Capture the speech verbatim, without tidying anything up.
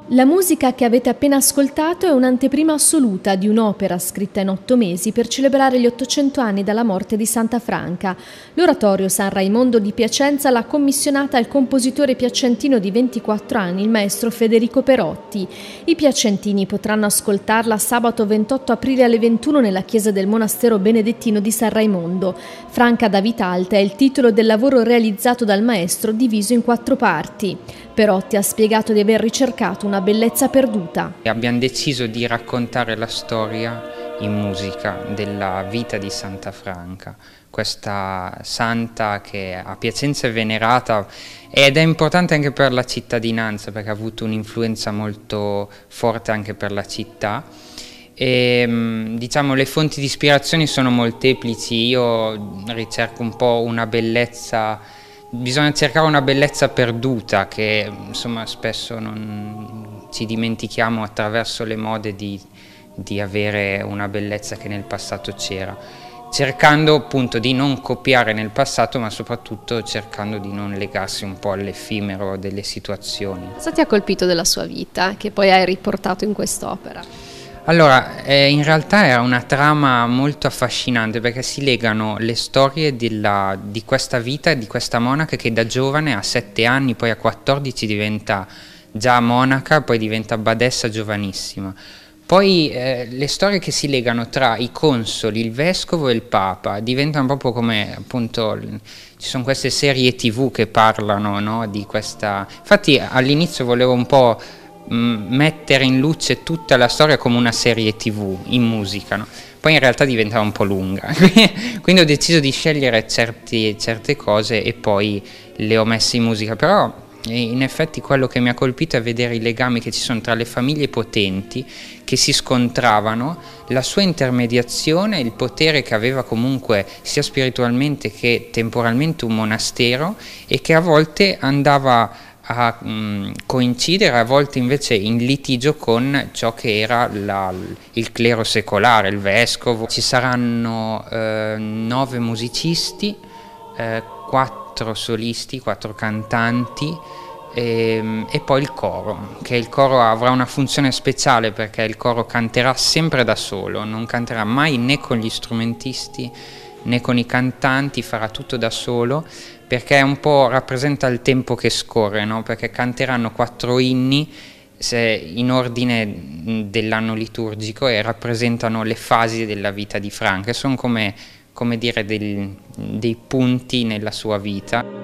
La musica che avete appena ascoltato è un'anteprima assoluta di un'opera scritta in otto mesi per celebrare gli ottocento anni dalla morte di Santa Franca. L'Oratorio San Raimondo di Piacenza l'ha commissionata al compositore piacentino di ventiquattro anni, il maestro Federico Perotti. I piacentini potranno ascoltarla sabato ventotto aprile alle ventuno nella chiesa del monastero benedettino di San Raimondo. Franca da vita alta è il titolo del lavoro realizzato dal maestro, diviso in quattro parti. Perotti ha spiegato di aver ricercato una bellezza perduta. Abbiamo deciso di raccontare la storia in musica della vita di Santa Franca, questa santa che a Piacenza è venerata ed è importante anche per la cittadinanza perché ha avuto un'influenza molto forte anche per la città. E, diciamo, le fonti di ispirazione sono molteplici. Io ricerco un po' una bellezza. Bisogna cercare una bellezza perduta che insomma spesso non ci dimentichiamo attraverso le mode di, di avere una bellezza che nel passato c'era, cercando appunto di non copiare nel passato, ma soprattutto cercando di non legarsi un po' all'effimero delle situazioni. Cosa ti ha colpito della sua vita che poi hai riportato in quest'opera? Allora, eh, in realtà era una trama molto affascinante perché si legano le storie della, di questa vita, di questa monaca che da giovane a sette anni, poi a quattordici diventa già monaca, poi diventa badessa giovanissima. Poi eh, le storie che si legano tra i consoli, il vescovo e il papa diventano proprio come appunto ci sono queste serie tv che parlano, no, di questa. Infatti all'inizio volevo un po' mettere in luce tutta la storia come una serie tv in musica, no? Poi in realtà diventava un po' lunga quindi ho deciso di scegliere certi, certe cose e poi le ho messe in musica, però in effetti quello che mi ha colpito è vedere i legami che ci sono tra le famiglie potenti che si scontravano, la sua intermediazione, il potere che aveva comunque sia spiritualmente che temporalmente un monastero e che a volte andava a mh, coincidere, a volte invece in litigio con ciò che era la, il clero secolare, il vescovo. Ci saranno eh, nove musicisti, eh, quattro solisti, quattro cantanti e, e poi il coro, che il coro avrà una funzione speciale perché il coro canterà sempre da solo, non canterà mai né con gli strumentisti né con i cantanti, farà tutto da solo perché un po' rappresenta il tempo che scorre, no? Perché canteranno quattro inni se, in ordine dell'anno liturgico e rappresentano le fasi della vita di Franca, sono come, come dire del, dei punti nella sua vita.